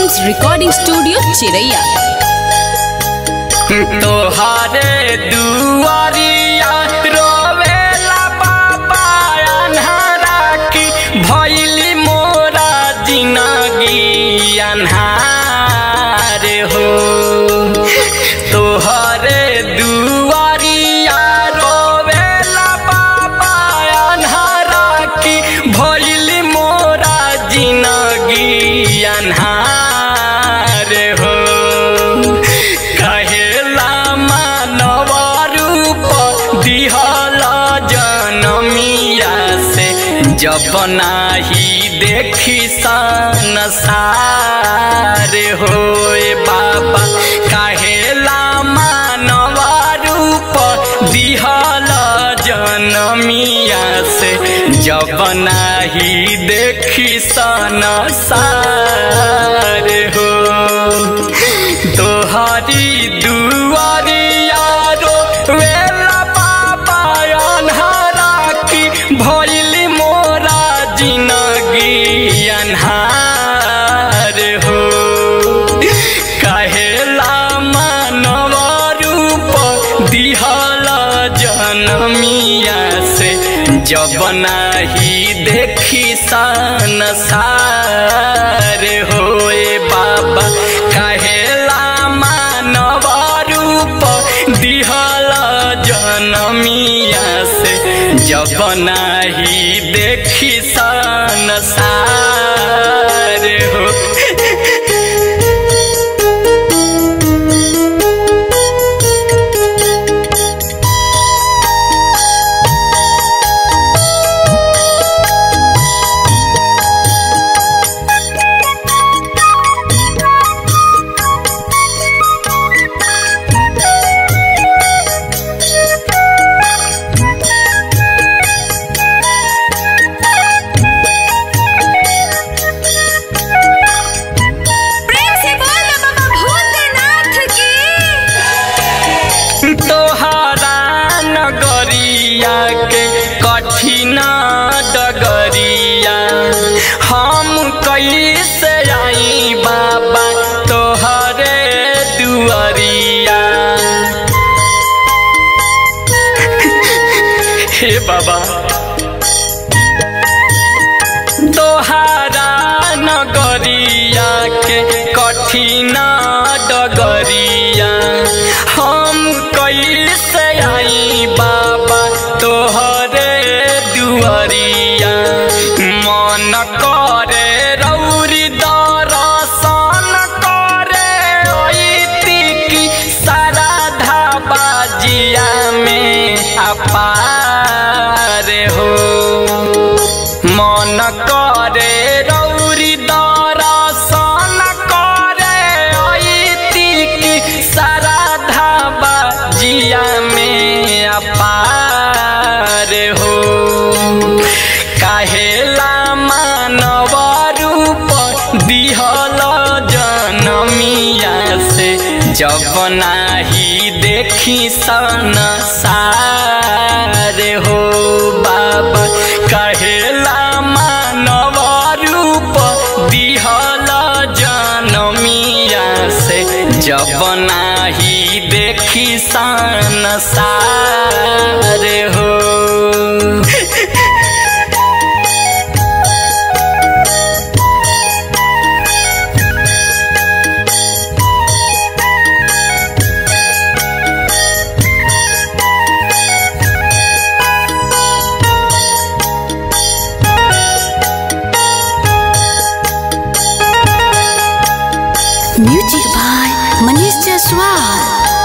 Films recording studio चिरैया। तोहारे दुआरिया रोवेला बाबा अन्हारा की भइली मोरा जिंदगी अन्हार हो। तोहारे दुआरिया रोवेला बाबा अन्हारा की भइली मोरा जिंदगी अन्हार हो। जब नाही देखी संसार होए बाबा काहेला मानव रूप दिहल जनमिया से। जब नाही देखी संसार हो तोहरी दुआरिया रोवेला बाबा अन्हारा की भइली जिंदगी अन्हार हो। काहेला मानव रूप दिहल जनमिया से। जब नाही देखी संसार होए बाबा काहेला मानव रूप दिहल जनमिया से। जब नाही देखी संसार हो। कठिन डगरिया हम कैसे आई बाबा तोहरे दुआरिया। हे बाबा तोहरा नगरिया के कठिन डगरिया हम कैसे आई बाबा तोहरे दुआरिया। मन करे रौरी दर्शन करे अइती की साराधा बाजिया में अपार हो। मन करे रौरी दर्शन करे अइती की साराधा बाजिया में अपार हो। काहेला मानव रूप दिहल जनमिया से। जब नाही देखी संसार हो बाबा काहेला मानव रूप दिहल जनमिया से। जब नाही देखी संसार हो। Music by Manish Jaiswal.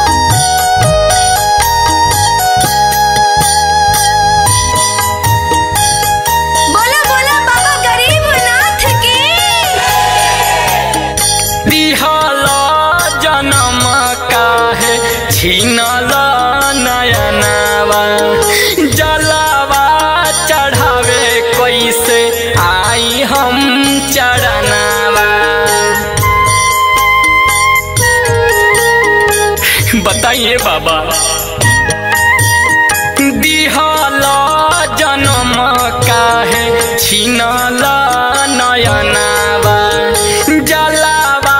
बोला बोला बाबा गरीबनाथ की। दिहल जन्म काहे छीनल नयनवा। जलवा चढ़ावे कैसे आई हम चरणवा। बताइए बाबा दिहल जन्म काहे छीनल नयनवा। जलवा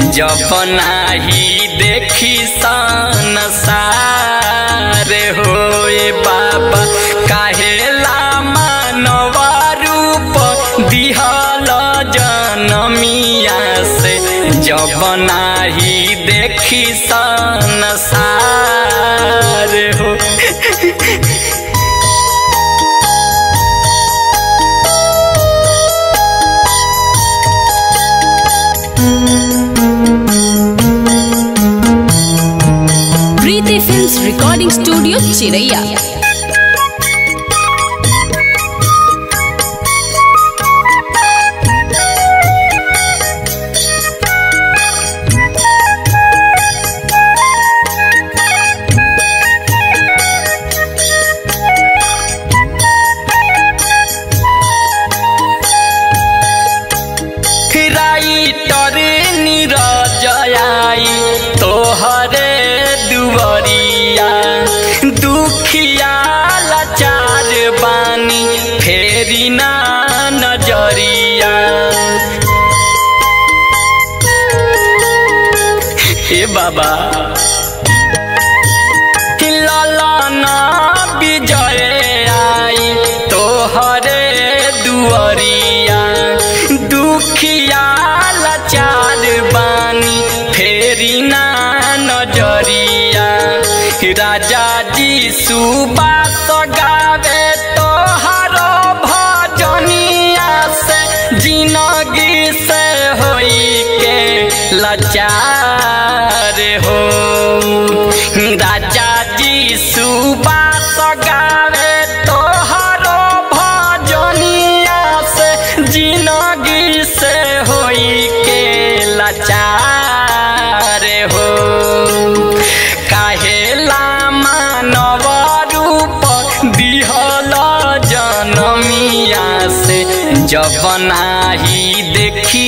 जब नाही देखी संसार होए बाबा काहेला मानव रूप दिहल जनमिया से जब नाही देखी संसार हो। Preeti films recording studio Chiraiya. Writer नीरजयाई तोहरे दुवरिया दुखिया लाचार बानी फेरी ना नजरिया। ए बाबा ललना विजय आई तोहरे दुवरिया दुखिया लाचार बानी फेरी ना नजरिया। राजा जी सुबास गावे तोहरो भजनिया से जिंदगी से होई के लाचार हो। राजा जी सुबास गावे तोहरो भजनिया से जिंदगी से होई के लाचार हो। काहेला मानव रूप दिहल जनमिया से जब नाही देखी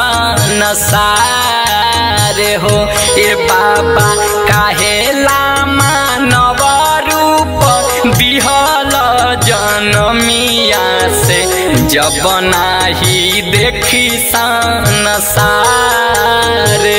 संसार हो। ए बाबा काहेला मानव रूप दिहल जनमिया से जब नाही देखी संसार